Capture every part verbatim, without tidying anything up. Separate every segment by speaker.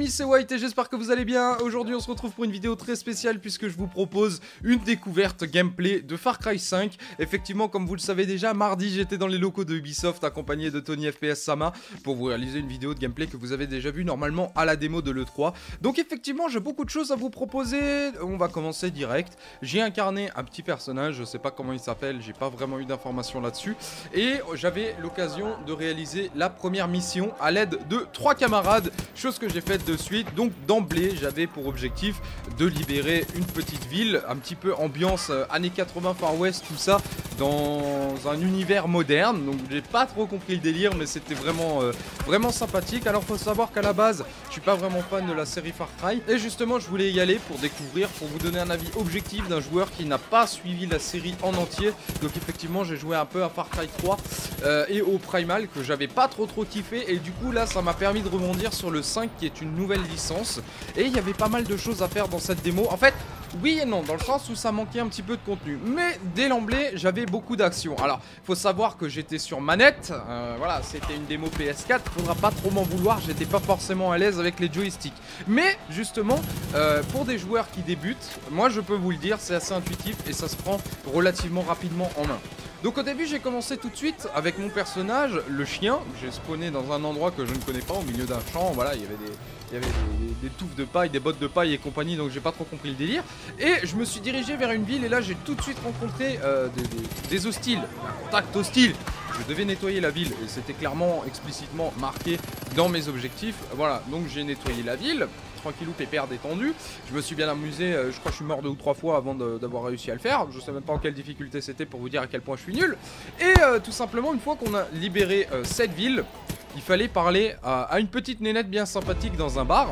Speaker 1: amis, c'est White et j'espère que vous allez bien. Aujourd'hui on se retrouve pour une vidéo très spéciale puisque je vous propose une découverte gameplay de Far Cry cinq. Effectivement, comme vous le savez déjà, mardi j'étais dans les locaux de Ubisoft accompagné de Tony F P S Sama pour vous réaliser une vidéo de gameplay que vous avez déjà vue normalement à la démo de l'E trois. Donc effectivement j'ai beaucoup de choses à vous proposer. On va commencer direct. J'ai incarné un petit personnage, je sais pas comment il s'appelle, j'ai pas vraiment eu d'informations là-dessus. Et j'avais l'occasion de réaliser la première mission à l'aide de trois camarades, chose que j'ai faite de suite. Donc d'emblée j'avais pour objectif de libérer une petite ville, un petit peu ambiance euh, années quatre-vingts Far West, tout ça, dans un univers moderne. Donc j'ai pas trop compris le délire, mais c'était vraiment, euh, vraiment sympathique. Alors faut savoir qu'à la base je suis pas vraiment fan de la série Far Cry, et justement je voulais y aller pour découvrir, pour vous donner un avis objectif d'un joueur qui n'a pas suivi la série en entier. Donc effectivement j'ai joué un peu à Far Cry trois euh, et au Primal que j'avais pas trop trop kiffé, et du coup là ça m'a permis de rebondir sur le cinq qui est une nouvelle licence, et il y avait pas mal de choses à faire dans cette démo. En fait oui et non, dans le sens où ça manquait un petit peu de contenu, mais dès l'emblée j'avais beaucoup d'action. Alors faut savoir que j'étais sur manette, euh, voilà, c'était une démo P S quatre, faudra pas trop m'en vouloir, j'étais pas forcément à l'aise avec les joysticks. Mais justement euh, pour des joueurs qui débutent, moi je peux vous le dire, c'est assez intuitif et ça se prend relativement rapidement en main. Donc au début j'ai commencé tout de suite avec mon personnage, le chien. J'ai spawné dans un endroit que je ne connais pas, au milieu d'un champ, voilà, il y avait des... Il y avait des, des, des touffes de paille, des bottes de paille et compagnie, donc j'ai pas trop compris le délire. Et je me suis dirigé vers une ville, et là j'ai tout de suite rencontré euh, des, des, des hostiles, un contact hostile. Je devais nettoyer la ville, et c'était clairement, explicitement marqué dans mes objectifs. Voilà, donc j'ai nettoyé la ville, tranquillou, pépère, détendu. Je me suis bien amusé, euh, je crois que je suis mort deux ou trois fois avant d'avoir réussi à le faire. Je sais même pas en quelle difficulté c'était pour vous dire à quel point je suis nul. Et euh, tout simplement, une fois qu'on a libéré euh, cette ville, il fallait parler à, à une petite nénette bien sympathique dans un bar.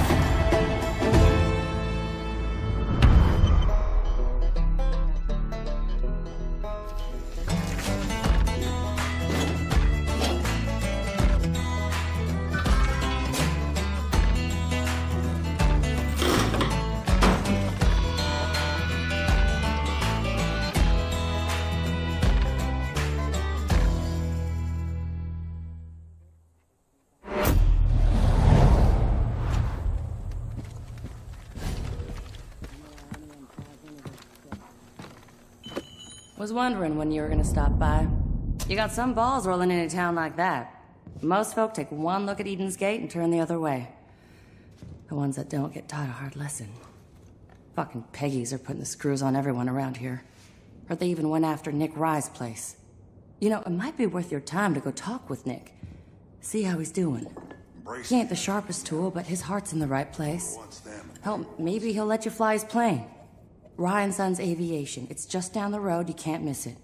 Speaker 2: Was wondering when you were gonna stop by. You got some balls rolling into town like that. Most folk take one look at Eden's Gate and turn the other way. The ones that don't get taught a hard lesson. Fucking Peggies are putting the screws on everyone around here. Or they even went after Nick Rye's place. You know, it might be worth your time to go talk with Nick. See how he's doing. He ain't the sharpest tool, but his heart's in the right place. Hell, maybe he'll let you fly his plane. Ryan Sons Aviation. It's just down the road, you can't miss it.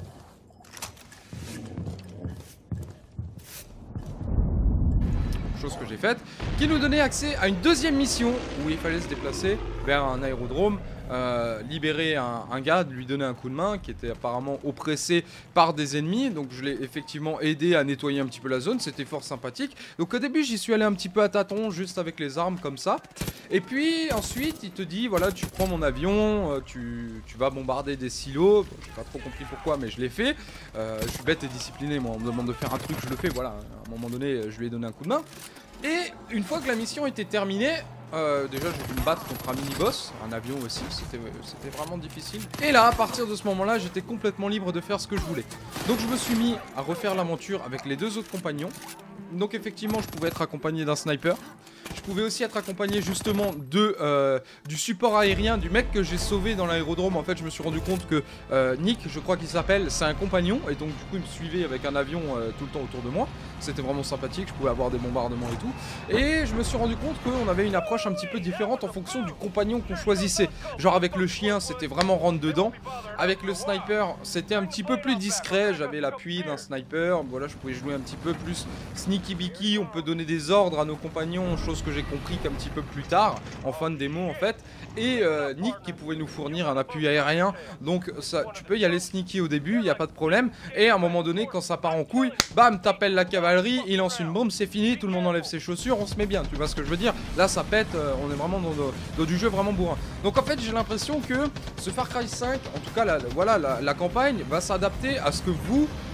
Speaker 1: Chose que j'ai faite, qui nous donnait accès à une deuxième mission où il fallait se déplacer vers un aérodrome, euh, libérer un, un gars, lui donner un coup de main qui était apparemment oppressé par des ennemis. Donc je l'ai effectivement aidé à nettoyer un petit peu la zone, c'était fort sympathique. Donc au début j'y suis allé un petit peu à tâtons, juste avec les armes comme ça. Et puis ensuite il te dit voilà, tu prends mon avion, euh, tu, tu vas bombarder des silos. Bon, j'ai pas trop compris pourquoi, mais je l'ai fait. euh, Je suis bête et discipliné, moi on me demande de faire un truc, je le fais, voilà. À un moment donné je lui ai donné un coup de main. Et une fois que la mission était terminée, euh, déjà j'ai dû me battre contre un mini-boss, un avion aussi, c'était vraiment difficile. Et là, à partir de ce moment-là, j'étais complètement libre de faire ce que je voulais. Donc je me suis mis à refaire l'aventure avec les deux autres compagnons. Donc effectivement, je pouvais être accompagné d'un sniper. Je pouvais aussi être accompagné justement de, euh, du support aérien du mec que j'ai sauvé dans l'aérodrome. En fait je me suis rendu compte que euh, Nick, je crois qu'il s'appelle, c'est un compagnon. Et donc du coup il me suivait avec un avion euh, tout le temps autour de moi. C'était vraiment sympathique, je pouvais avoir des bombardements et tout. Et je me suis rendu compte qu'on avait une approche un petit peu différente en fonction du compagnon qu'on choisissait. Genre avec le chien c'était vraiment rentre dedans. Avec le sniper c'était un petit peu plus discret. J'avais l'appui d'un sniper, voilà, je pouvais jouer un petit peu plus sneaky beaky. On peut donner des ordres à nos compagnons, chose que j'ai compris qu'un petit peu plus tard, en fin de démo en fait. Et euh, Nick qui pouvait nous fournir un appui aérien. Donc ça, tu peux y aller sneaky au début, il n'y a pas de problème. Et à un moment donné, quand ça part en couille, bam, t'appelles la cavalerie, il lance une bombe, c'est fini, tout le monde enlève ses chaussures, on se met bien, tu vois ce que je veux dire. Là ça pète, euh, on est vraiment dans, dans, dans du jeu vraiment bourrin. Donc en fait j'ai l'impression que ce Far Cry cinq, en tout cas la, voilà, la, la campagne va s'adapter à ce que vous,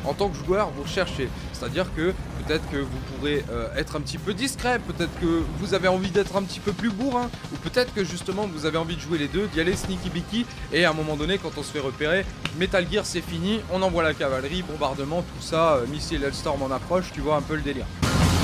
Speaker 1: en tant que joueur vous recherchez. C'est-à-dire que peut-être que vous pourrez euh, être un petit peu discret, peut-être que vous avez envie d'être un petit peu plus bourrin, ou peut-être que justement vous avez envie de jouer les deux, d'y aller sneaky beaky, et à un moment donné quand on se fait repérer, Metal Gear c'est fini, on envoie la cavalerie, bombardement, tout ça, euh, missile Hellstorm en approche, tu vois un peu le délire.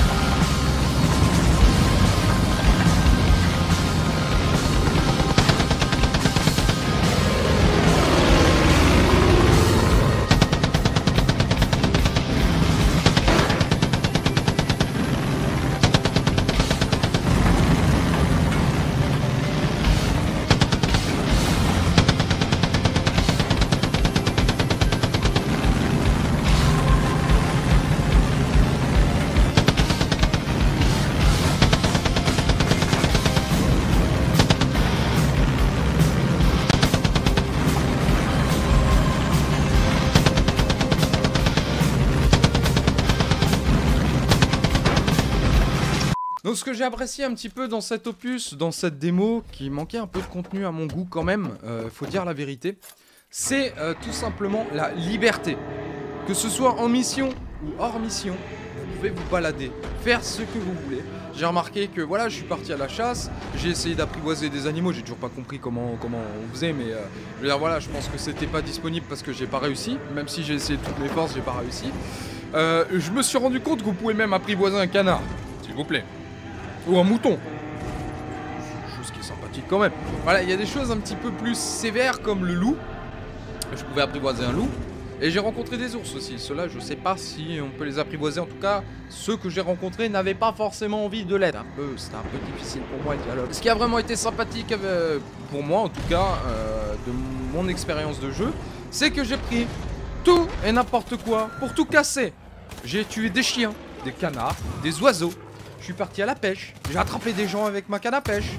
Speaker 1: Donc ce que j'ai apprécié un petit peu dans cet opus, dans cette démo, qui manquait un peu de contenu à mon goût quand même, euh, faut dire la vérité, c'est euh, tout simplement la liberté. Que ce soit en mission ou hors mission, vous pouvez vous balader, faire ce que vous voulez. J'ai remarqué que voilà, je suis parti à la chasse, j'ai essayé d'apprivoiser des animaux, j'ai toujours pas compris comment, comment on faisait, mais euh, je veux dire, voilà, je pense que c'était pas disponible parce que j'ai pas réussi, même si j'ai essayé de toutes mes forces, j'ai pas réussi. Euh, je me suis rendu compte que vous pouvez même apprivoiser un canard, s'il vous plaît. Ou un mouton. Chose qui est sympathique quand même. Voilà, il y a des choses un petit peu plus sévères comme le loup. Je pouvais apprivoiser un loup. Et j'ai rencontré des ours aussi. Ceux-là, je sais pas si on peut les apprivoiser. En tout cas, ceux que j'ai rencontrés n'avaient pas forcément envie de l'être. C'était un peu difficile pour moi le dialogue. Ce qui a vraiment été sympathique euh, pour moi, en tout cas, euh, de mon expérience de jeu, c'est que j'ai pris tout et n'importe quoi pour tout casser. J'ai tué des chiens, des canards, des oiseaux. Je suis parti à la pêche, j'ai attrapé des gens avec ma canne à pêche.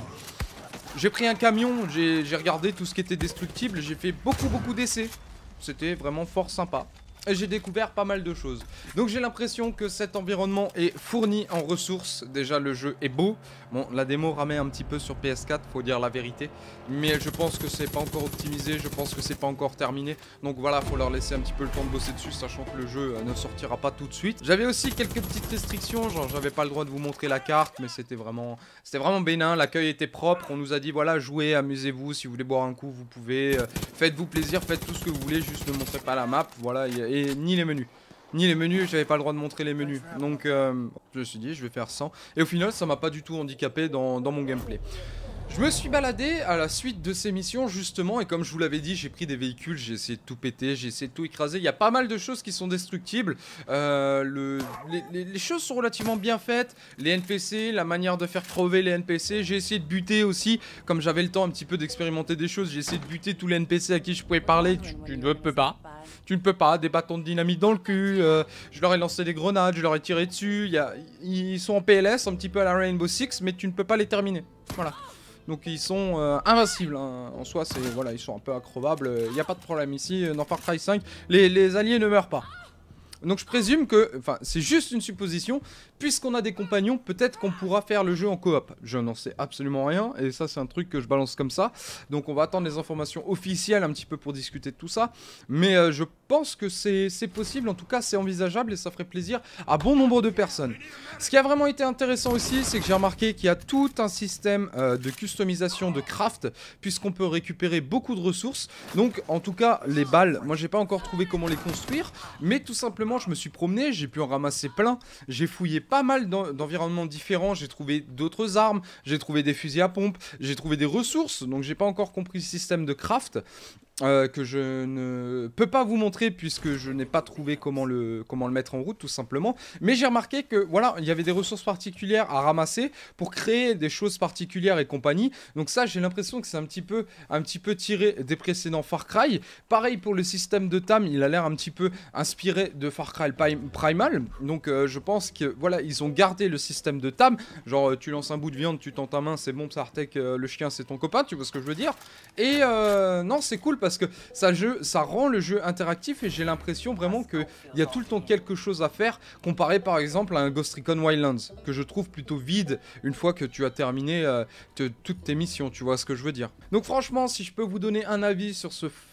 Speaker 1: J'ai pris un camion, j'ai regardé tout ce qui était destructible, j'ai fait beaucoup beaucoup d'essais. C'était vraiment fort sympa. Et j'ai découvert pas mal de choses. Donc j'ai l'impression que cet environnement est fourni en ressources. Déjà le jeu est beau. Bon, la démo ramait un petit peu sur P S quatre, faut dire la vérité. Mais je pense que c'est pas encore optimisé, je pense que c'est pas encore terminé. Donc voilà, faut leur laisser un petit peu le temps de bosser dessus, sachant que le jeu euh, ne sortira pas tout de suite. J'avais aussi quelques petites restrictions, genre j'avais pas le droit de vous montrer la carte, mais c'était vraiment, c'était vraiment bénin. L'accueil était propre, on nous a dit voilà, jouez, amusez-vous, si vous voulez boire un coup, vous pouvez. Euh, Faites-vous plaisir, faites tout ce que vous voulez, juste ne montrez pas la map, voilà, et, et ni les menus. Ni les menus, j'avais pas le droit de montrer les menus. Donc euh, je me suis dit, je vais faire sans. Et au final, ça m'a pas du tout handicapé dans, dans mon gameplay. Je me suis baladé à la suite de ces missions justement, et comme je vous l'avais dit, j'ai pris des véhicules, j'ai essayé de tout péter, j'ai essayé de tout écraser. Il y a pas mal de choses qui sont destructibles. Euh, le, les, les, les choses sont relativement bien faites. Les N P C, la manière de faire crever les N P C. J'ai essayé de buter aussi, comme j'avais le temps un petit peu d'expérimenter des choses. J'ai essayé de buter tous les N P C à qui je pouvais parler. Tu, tu ne peux pas. Tu ne peux pas, des bâtons de dynamite dans le cul, euh, je leur ai lancé des grenades, je leur ai tiré dessus, y a, ils sont en P L S, un petit peu à la Rainbow Six, mais tu ne peux pas les terminer, voilà. Donc ils sont euh, invincibles, hein. En soi, c'est voilà, ils sont un peu accrobables, il n'y a pas de problème ici, dans Far Cry cinq, les, les alliés ne meurent pas. Donc je présume que, enfin c'est juste une supposition, puisqu'on a des compagnons, peut-être qu'on pourra faire le jeu en coop. Je n'en sais absolument rien, et ça c'est un truc que je balance comme ça. Donc on va attendre les informations officielles un petit peu pour discuter de tout ça. Mais euh, je pense que c'est possible, en tout cas c'est envisageable et ça ferait plaisir à bon nombre de personnes. Ce qui a vraiment été intéressant aussi, c'est que j'ai remarqué qu'il y a tout un système euh, de customisation, de craft, puisqu'on peut récupérer beaucoup de ressources. Donc en tout cas les balles, moi j'ai pas encore trouvé comment les construire, mais tout simplement je me suis promené, j'ai pu en ramasser plein, j'ai fouillé pas mal d'environnements différents, j'ai trouvé d'autres armes, j'ai trouvé des fusils à pompe, j'ai trouvé des ressources, donc j'ai pas encore compris le système de craft. Euh, que je ne peux pas vous montrer puisque je n'ai pas trouvé comment le, comment le mettre en route tout simplement. Mais j'ai remarqué que voilà, il y avait des ressources particulières à ramasser pour créer des choses particulières et compagnie. Donc ça, j'ai l'impression que c'est un petit peu un petit peu tiré des précédents Far Cry. Pareil pour le système de T A M, il a l'air un petit peu inspiré de Far Cry Primal. Donc euh, je pense que voilà, ils ont gardé le système de T A M. Genre euh, tu lances un bout de viande, tu tends ta main, c'est bon, ça retèque, euh, le chien c'est ton copain, tu vois ce que je veux dire. Et euh, non, c'est cool parce Parce que ça, jeu, ça rend le jeu interactif et j'ai l'impression vraiment qu'il y a tout le temps quelque chose à faire comparé par exemple à un Ghost Recon Wildlands que je trouve plutôt vide une fois que tu as terminé euh, te, toutes tes missions, tu vois ce que je veux dire. Donc franchement, si je peux vous donner un avis sur ce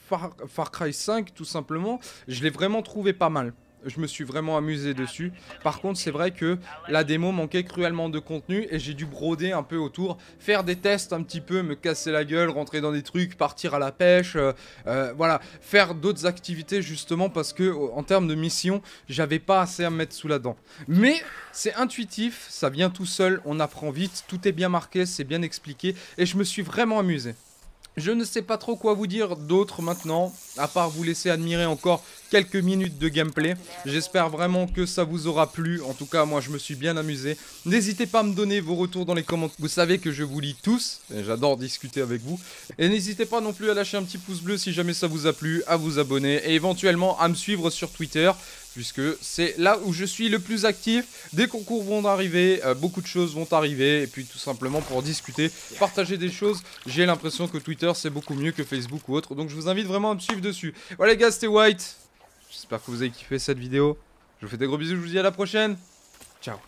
Speaker 1: Far, Far Cry cinq tout simplement, je l'ai vraiment trouvé pas mal. Je me suis vraiment amusé dessus. Par contre, c'est vrai que la démo manquait cruellement de contenu et j'ai dû broder un peu autour, faire des tests un petit peu, me casser la gueule, rentrer dans des trucs, partir à la pêche, euh, euh, voilà, faire d'autres activités justement parce que en termes de mission, j'avais pas assez à me mettre sous la dent. Mais c'est intuitif, ça vient tout seul, on apprend vite, tout est bien marqué, c'est bien expliqué et je me suis vraiment amusé. Je ne sais pas trop quoi vous dire d'autre maintenant, à part vous laisser admirer encore quelques minutes de gameplay. J'espère vraiment que ça vous aura plu, en tout cas moi je me suis bien amusé. N'hésitez pas à me donner vos retours dans les commentaires, vous savez que je vous lis tous, j'adore discuter avec vous. Et n'hésitez pas non plus à lâcher un petit pouce bleu si jamais ça vous a plu, à vous abonner et éventuellement à me suivre sur Twitter. Puisque c'est là où je suis le plus actif. Des concours vont arriver, euh, beaucoup de choses vont arriver. Et puis tout simplement pour discuter, partager des choses. J'ai l'impression que Twitter c'est beaucoup mieux que Facebook ou autre. Donc je vous invite vraiment à me suivre dessus. Voilà les gars, c'était White. J'espère que vous avez kiffé cette vidéo. Je vous fais des gros bisous, je vous dis à la prochaine. Ciao.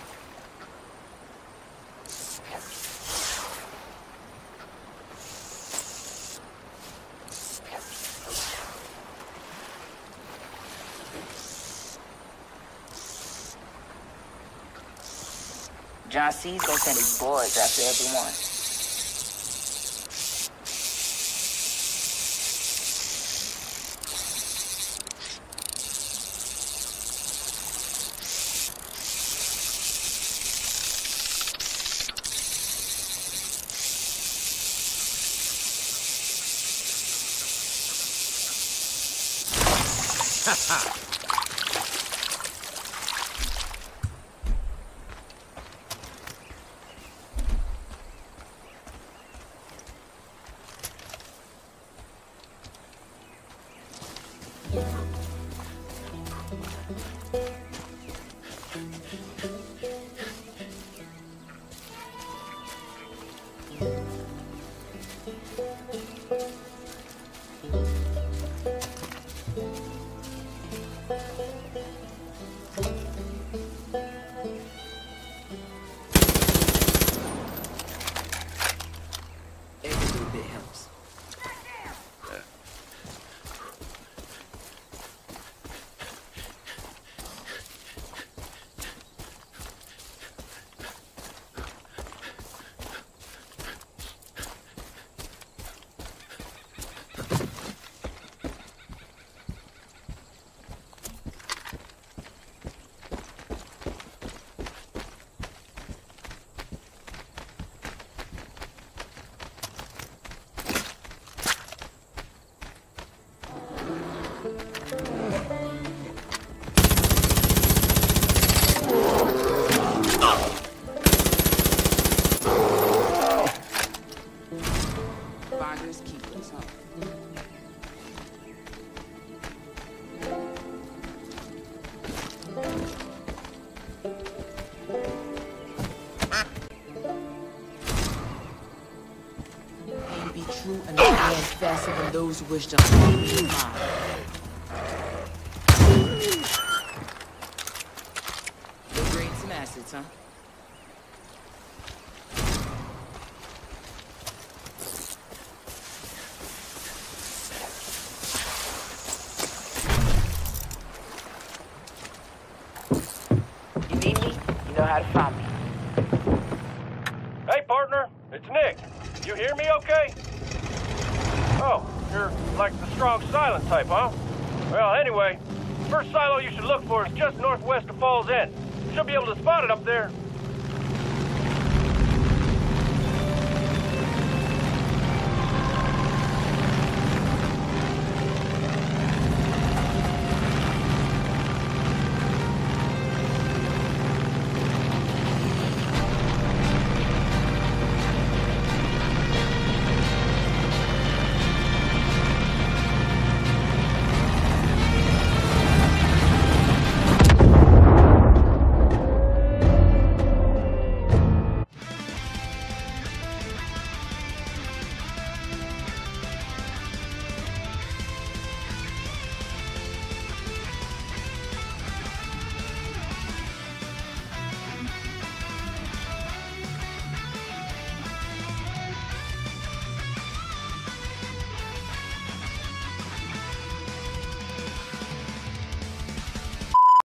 Speaker 3: John C's gonna send his boys after everyone. Ha ha!
Speaker 4: True and stand faster than those who wish to harm you mind. Liberating some assets, huh?
Speaker 3: You need me? You know how to find me.
Speaker 5: Hey, partner, it's Nick. You hear me okay? Oh, you're like the strong silent type, huh? Well, anyway, first silo you should look for is just northwest of Falls End. Should be able to spot it up there.